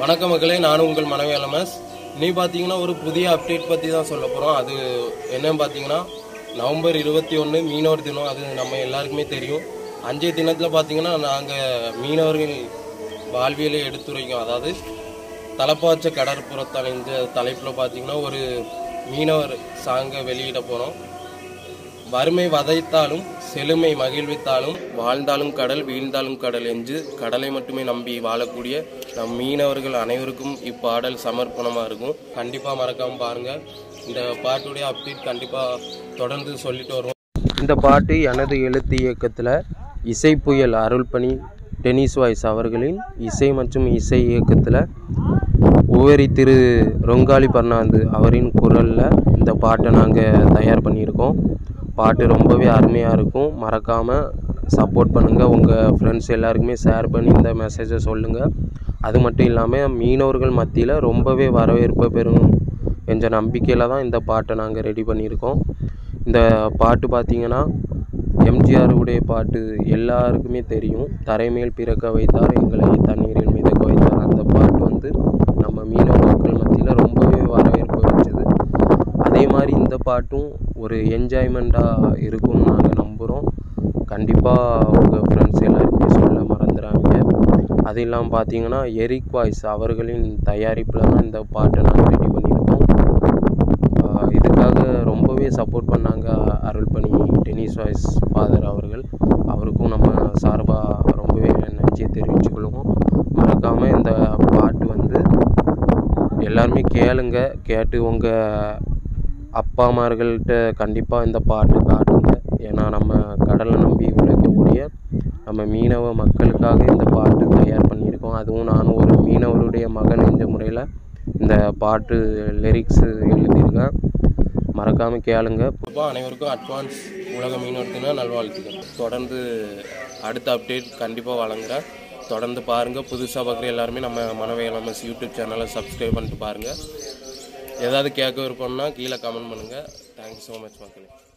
வணக்கம் மக்களே, நானும் உங்கள் மனைவி எல்எம்எஸ். நீ பார்த்தீங்கன்னா ஒரு புதிய அப்டேட் பற்றி தான் சொல்ல போகிறோம். அது என்னன்னு பார்த்தீங்கன்னா நவம்பர் 21 மீனவர் தினம். அது நம்ம எல்லாருக்குமே தெரியும். அன்றைய தினத்தில் பார்த்தீங்கன்னா நாங்கள் மீனவர்கள் வாழ்வியலை எடுத்துரைக்கும், அதாவது தலப்பாச்ச கடற்புறத்தணிஞ்ச தலைப்பில் பார்த்தீங்கன்னா ஒரு மீனவர் சாங்கை வெளியிட போகிறோம். வறுமை வதைத்தாலும் செழுமை மகிழ்வித்தாலும் வாழ்ந்தாலும் கடல் வீழ்ந்தாலும் கடல் என்று கடலை மட்டுமே நம்பி வாழக்கூடிய நம் மீனவர்கள் அனைவருக்கும் இப்பாடல் சமர்ப்பணமாக இருக்கும். கண்டிப்பாக மறக்காமல் பாருங்கள். இந்த பாட்டுடைய அப்டேட் கண்டிப்பாக தொடர்ந்து சொல்லிட்டு வருவோம். இந்த பாட்டு எனது எழுத்து இயக்கத்தில் இசை புயல் அருள்பணி டென்னிஸ் வாய்ஸ் அவர்களின் இசை மற்றும் இசை இயக்கத்தில் உவரி திரு ரொங்காலி பர்னாந்து அவரின் குரலில் இந்த பாட்டை நாங்கள் தயார் பண்ணியிருக்கோம். பாட்டு ரொம்பவே அருமையாக இருக்கும். மறக்காமல் சப்போர்ட் பண்ணுங்கள். உங்கள் ஃப்ரெண்ட்ஸ் எல்லாருக்குமே ஷேர் பண்ணி இந்த மெசேஜை சொல்லுங்கள். அது மட்டும் இல்லாமல் மீனவர்கள் மத்தியில் ரொம்பவே வரவேற்பு பெறும் என்ற நம்பிக்கையில் தான் இந்த பாட்டை நாங்கள் ரெடி பண்ணியிருக்கோம். இந்த பாட்டு பார்த்திங்கன்னா எம்ஜிஆருடைய பாட்டு எல்லாருக்குமே தெரியும். தரைமேல் பிறக்க வைத்தார் எங்களை தண்ணீரில் மிதக்க வைத்தார். அந்த பாட்டு வந்து நம்ம மீனவ மக்கள் மத்தியில் ரொம்பவே வரவேற்பு வச்சுது. அதே மாதிரி இந்த பாட்டும் ஒரு என்ஜாய்மெண்ட்டாக இருக்கும்னு நாங்கள் நம்புகிறோம். கண்டிப்பாக உங்கள் ஃப்ரெண்ட்ஸ் எல்லாருக்குமே சொல்ல மறந்துடாதீங்க. அது இல்லாமல் பார்த்தீங்கன்னா எரிக் வாய்ஸ் அவர்களின் தயாரிப்பில் தான் இந்த பாட்டை நாங்கள் ரெடி பண்ணியிருக்கோம். இதுக்காக ரொம்பவே சப்போர்ட் பண்ணாங்க அருள்பணி டென்னிஸ் வாய்ஸ் ஃபாதர் அவர்கள். அவருக்கும் நம்ம சார்பாக ரொம்பவே நன்றியை தெரிவிச்சுக்கொள்வோம். மறக்காமல் இந்த பாட்டு வந்து எல்லாருமே கேளுங்க. கேட்டு உங்கள் அப்பா அம்மார்கள்ட்ட கண்டிப்பாக இந்த பாட்டு காட்டுங்க. ஏன்னா நம்ம கடலை நம்பி உழைக்கக்கூடிய நம்ம மீனவ மக்களுக்காக இந்த பாட்டு தயார் பண்ணியிருக்கோம். அதுவும் நானும் ஒரு மீனவருடைய மகன் என்ற முறையில் இந்த பாட்டு லிரிக்ஸு எழுதியிருக்கேன். மறக்காமல் கேளுங்க. அனைவருக்கும் அட்வான்ஸ் உலக மீனவர் தின நல்வாழ்த்துக்கள். தொடர்ந்து அடுத்த அப்டேட் கண்டிப்பாக வழங்குகிறேன். தொடர்ந்து பாருங்கள். புதுசாக பார்க்குற எல்லாருமே நம்ம மனைவி எல்எம்எஸ் யூடியூப் சேனலை சப்ஸ்கிரைப் பண்ணிட்டு பாருங்கள். ஏதாவது கேட்க விருப்பம்னா கீழே கமெண்ட் பண்ணுங்கள். தேங்க்யூ ஸோ மச் மக்களே.